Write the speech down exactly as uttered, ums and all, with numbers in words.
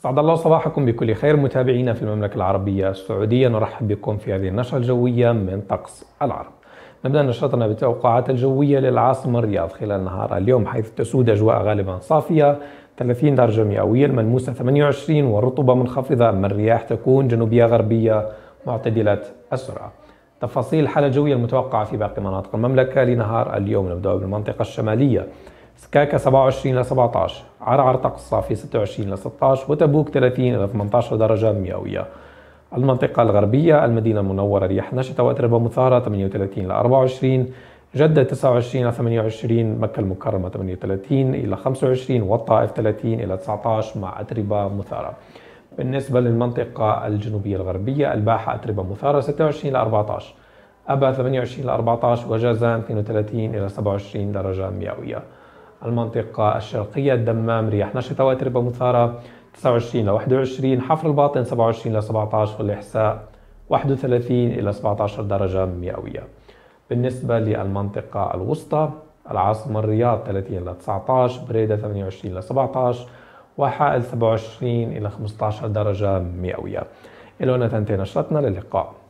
أسعد الله صباحكم بكل خير متابعينا في المملكة العربية السعودية. نرحب بكم في هذه النشرة الجوية من طقس العرب. نبدأ نشرتنا بالتوقعات الجوية للعاصمة الرياض خلال نهار اليوم، حيث تسود أجواء غالبا صافية ثلاثين درجة مئوية، الملموسة ثمانية وعشرين، والرطوبة منخفضة، أما الرياح تكون جنوبية غربية معتدلة السرعة. تفاصيل الحالة الجوية المتوقعة في باقي مناطق المملكة لنهار اليوم. نبدأ بالمنطقة الشمالية، سكاكا سبعة وعشرين إلى سبعة عشر، عرعر طقس صافي ستة وعشرين إلى ستة عشر، وتبوك ثلاثين إلى ثمانية عشر درجة مئوية. المنطقة الغربية، المدينة المنورة رياح نشطة وأتربة مثارة ثمانية وثلاثين إلى أربعة وعشرين، جدة تسعة وعشرين إلى ثمانية وعشرين، مكة المكرمة ثمانية وثلاثين إلى خمسة وعشرين، والطائف ثلاثين إلى تسعة عشر مع أتربة مثارة. بالنسبة للمنطقة الجنوبية الغربية، الباحة أتربة مثارة ستة وعشرين إلى أربعة عشر، أبا ثمانية وعشرين إلى أربعة عشر، وجازان اثنين وثلاثين إلى سبعة وعشرين درجة مئوية. المنطقة الشرقية، الدمام رياح نشطة وأتربة مثارة تسعة وعشرين إلى واحد وعشرين، حفر الباطن سبعة وعشرين إلى سبعة عشر، والإحساء واحد وثلاثين إلى سبعة عشر درجة مئوية. بالنسبة للمنطقة الوسطى، العاصمة الرياض ثلاثين إلى تسعة عشر، بريدة ثمانية وعشرين إلى سبعة عشر، وحائل سبعة وعشرين إلى خمسة عشر درجة مئوية. إلى هنا تنتهي نشرتنا، للقاء.